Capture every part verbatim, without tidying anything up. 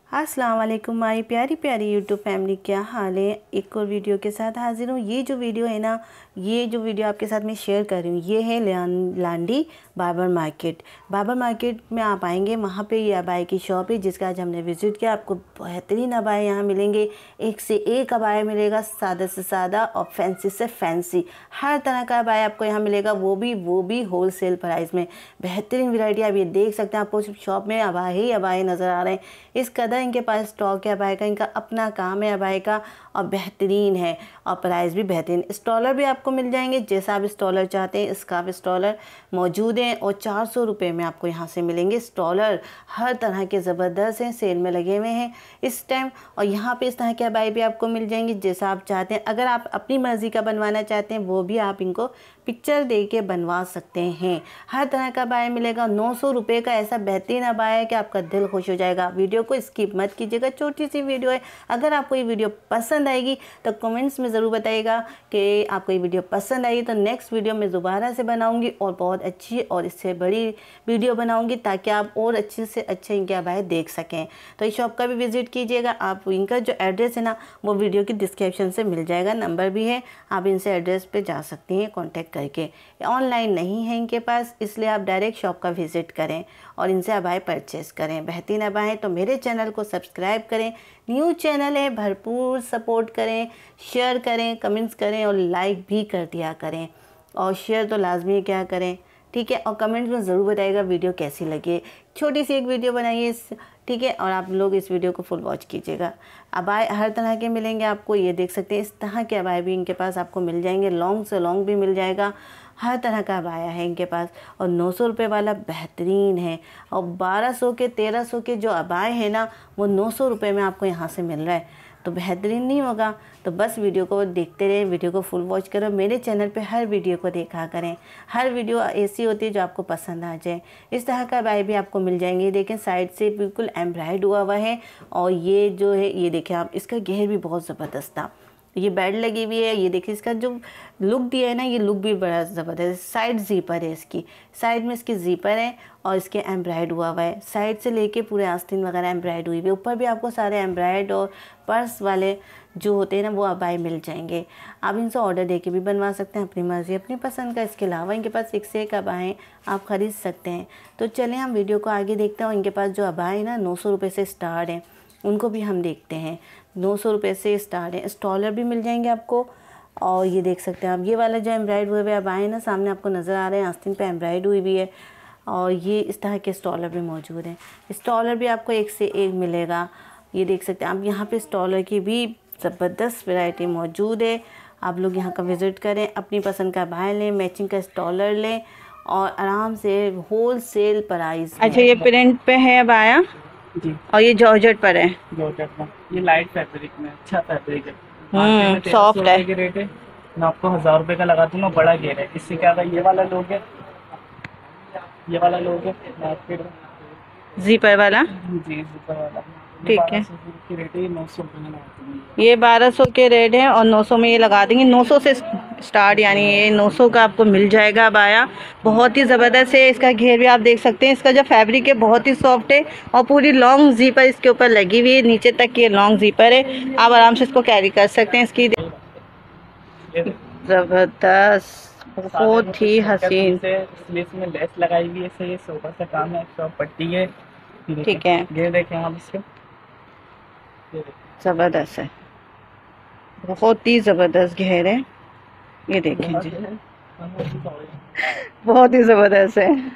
अस्सलाम वालेकुम माई प्यारी प्यारी यूट्यूब फैमिली, क्या हाल है। एक और वीडियो के साथ हाजिर हूँ। ये जो वीडियो है ना, ये जो वीडियो आपके साथ मैं शेयर कर रही हूँ, ये है लांडी बाबर मार्केट। बाबर मार्केट में आप आएंगे, वहाँ पे ये अबाए की शॉप है जिसका आज हमने विज़िट किया। आपको बेहतरीन अबाए यहाँ मिलेंगे, एक से एक अबाया मिलेगा, सादा से सादा और फैंसी से फैंसी, हर तरह का अबाया आपको यहाँ मिलेगा, वो भी वो भी होल सेल प्राइस में। बेहतरीन वैरायटी आप ये देख सकते हैं। आपको सिर्फ शॉप में अबाए ही अबाए नज़र आ रहे हैं। इस कदर इनके पास स्टॉक है अबाए का, इनका अपना काम है अबाए का, और बेहतरीन है और प्राइस भी बेहतरीन। स्टॉलर भी आपको मिल जाएंगे, जैसा आप स्टॉलर चाहते हैं स्कार्फ स्टॉलर मौजूद हैं, और चार सौ रुपये में आपको यहाँ से मिलेंगे स्टॉलर। हर तरह के ज़बरदस्त हैं, सेल में लगे हुए हैं इस टाइम। और यहाँ पे इस तरह के अबाए भी आपको मिल जाएंगे जैसा आप चाहते हैं। अगर आप अपनी मर्ज़ी का बनवाना चाहते हैं वो भी आप इनको पिक्चर दे के बनवा सकते हैं। हर तरह का अबाया मिलेगा। नौ सौ रुपये का ऐसा बेहतरीन अबाया है कि आपका दिल खुश हो जाएगा। वीडियो को स्किप मत कीजिएगा, छोटी सी वीडियो है। अगर आपको ये वीडियो पसंद आएगी तो कमेंट्स में ज़रूर बताइएगा कि आपको ये वीडियो पसंद आई। तो नेक्स्ट वीडियो में दोबारा से बनाऊंगी और बहुत अच्छी और इससे बड़ी वीडियो बनाऊंगी ताकि आप और अच्छे से अच्छे इनके अबाए देख सकें। तो इस शॉप का भी विज़िट कीजिएगा आप। इनका जो एड्रेस है ना वो वीडियो की डिस्क्रिप्शन से मिल जाएगा, नंबर भी है, आप इनसे एड्रेस पे जा सकती हैं कॉन्टेक्ट करके। ऑनलाइन नहीं है इनके पास, इसलिए आप डायरेक्ट शॉप का विज़िट करें और इनसे अबाए परचेज़ करें। बेहतरीन अबाए हैं। तो मेरे चैनल को सब्सक्राइब करें, न्यू चैनल है, भरपूर सपोर्ट करें, शेयर करें, कमेंट्स करें और लाइक भी कर दिया करें, और शेयर तो लाजमी क्या करें, ठीक है। और कमेंट्स में ज़रूर बताइएगा वीडियो कैसी लगी। छोटी सी एक वीडियो बनाइए, ठीक है, और आप लोग इस वीडियो को फुल वॉच कीजिएगा। अबाए हर तरह के मिलेंगे आपको, ये देख सकते हैं। इस तरह के अबाए भी इनके पास आपको मिल जाएंगे, लॉन्ग से लॉन्ग भी मिल जाएगा। हर तरह का अबाया है इनके पास। और नौ सौ रुपये वाला बेहतरीन है, और बारह सौ के तेरह सौ के जो अबाए हैं ना वो नौ सौ रुपये में आपको यहाँ से मिल रहा है। तो बेहतरीन नहीं होगा? तो बस वीडियो को देखते रहें, वीडियो को फुल वॉच करो। मेरे चैनल पे हर वीडियो को देखा करें, हर वीडियो ऐसी होती है जो आपको पसंद आ जाए। इस तरह का अबाए भी आपको मिल जाएंगे। देखें साइड से बिल्कुल एम्ब्रॉयड हुआ हुआ है, और ये जो है ये देखें आप, इसका घेर भी बहुत ज़बरदस्त था। ये बेड लगी हुई है, ये देखिए इसका जो लुक दिया है ना, ये लुक भी बड़ा ज़बरदस्त। साइड ज़ीपर है इसकी, साइड में इसकी ज़ीपर है और इसके एम्ब्रॉयड हुआ हुआ है, साइड से लेके पूरे आस्तीन वगैरह एम्ब्रॉयड हुई हुई है। ऊपर भी आपको सारे एम्ब्रॉयड और पर्स वाले जो होते हैं ना वो अबाए मिल जाएंगे। आप इनसे ऑर्डर देके भी बनवा सकते हैं अपनी मर्ज़ी, अपनी पसंद का। इसके अलावा इनके पास एक से एक अबाए आप ख़रीद सकते हैं। तो चलें हम वीडियो को आगे देखते हैं। इनके पास जो अबाए ना नौ सौ रुपये से स्टार्ट हैं, उनको भी हम देखते हैं। नौ सौ रुपये से स्टार्ट है। स्टॉलर भी मिल जाएंगे आपको, और ये देख सकते हैं आप, ये वाला जो एम्ब्रॉयड हुए हुए अबाए ना सामने आपको नज़र आ रहे हैं, आस्तीन पे एम्ब्रॉयड हुई भी है। और ये इस तरह के स्टॉलर भी मौजूद हैं। स्टॉलर भी आपको एक से एक मिलेगा। ये देख सकते हैं आप, यहाँ पे स्टॉलर की भी ज़बरदस्त वैरायटी मौजूद है। आप लोग यहाँ का विज़िट करें, अपनी पसंद का अबाया लें, मैचिंग का स्टॉलर लें, और आराम से होल सेल प्राइस। अच्छा, ये प्रिंट पे है अबाया जी, और ये जॉर्जेट पर है। जॉर्जेट में ये लाइट फैब्रिक में अच्छा फैब्रिक है, हम्म सॉफ्ट है। के रेट है। मैं आपको हजार रुपए का लगा दूंगा, बड़ा घेर है। इससे क्या ये वाला लोग है, ये वाला लोग है जीपर वाला जी, जीपर वाला, ठीक है। रेट है नौ सौ रुपये में। ये बारह सौ के रेट है और नौ सौ में ये लगा देंगे। नौ सौ से स्टार्ट, यानी ये नौ सौ का आपको मिल जाएगा अबाया। बहुत ही ज़बरदस्त है। इसका घेर भी आप देख सकते हैं। इसका जो फैब्रिक है बहुत ही सॉफ्ट है, और पूरी लॉन्ग जीपर इसके ऊपर लगी हुई है, नीचे तक ये लॉन्ग जीपर है। आप आराम से इसको कैरी कर सकते हैं। इसकी ज़बरदस्त, बहुत ही हसीन, में लेस लगाई हुई है। ये सोफा का काम है, पट्टी है, ठीक है। ये देखें आप, इसके ज़बरदस्त है, बहुत ही ज़बरदस्त घेर है। ये देखें जी, बहुत ही ज़बरदस्त है।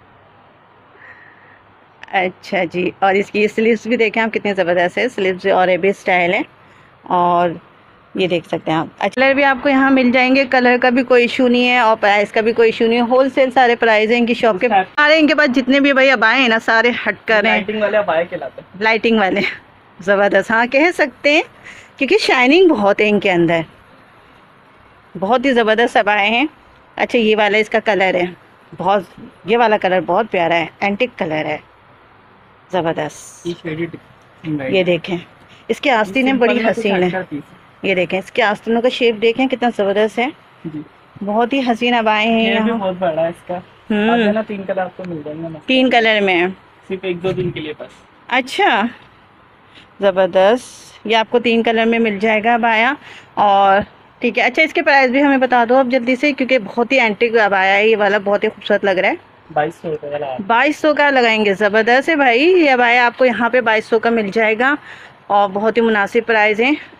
अच्छा जी, और इसकी स्लीव्स भी देखें आप कितने ज़बरदस्त है। स्लीव्स और एबी स्टाइल है, और ये देख सकते हैं आप। कलर भी आपको यहाँ मिल जाएंगे, कलर का भी कोई इशू नहीं है, और प्राइस का भी कोई इशू नहीं है। होल सेल सारे प्राइस हैं इनकी शॉप के। सारे इनके पास जितने भी भैया अबाए हैं ना, सारे हट कर हैं, लाइटिंग वाले अबाए कहलाते हैं। लाइटिंग वाले ज़बरदस्त, हाँ कह सकते हैं, क्योंकि शाइनिंग बहुत है इनके अंदर। बहुत ही ज़बरदस्त अबाए हैं। अच्छा, ये वाला इसका कलर है बहुत, ये वाला कलर बहुत प्यारा है, एंटिक कलर है, ज़बरदस्त। ये देखें इसके आस्तीनें बड़ी हसीन है। ये देखें इसके आस्तीनों का शेप देखें कितना ज़बरदस्त है। बहुत ही हसीन अबाए हैं यहाँ। बहुत बड़ा है इसका। हम्म ना तीन कलर आपको मिल जाएंगे, तीन कलर में, सिर्फ एक दो दिन के लिए बस। अच्छा, ज़बरदस्त। ये आपको तीन कलर में मिल जाएगा अबाया। और ठीक है, अच्छा इसके प्राइस भी हमें बता दो अब जल्दी से, क्योंकि बहुत ही एंटीक अबाया है ये वाला, बहुत ही खूबसूरत लग रहा है। बाईस सौ रुपये का लगा। बाईस सौ का लगाएंगे, ज़बरदस्त है भाई। ये अबाया आपको यहाँ पे बाईस सौ का मिल जाएगा और बहुत ही मुनासिब प्राइस है।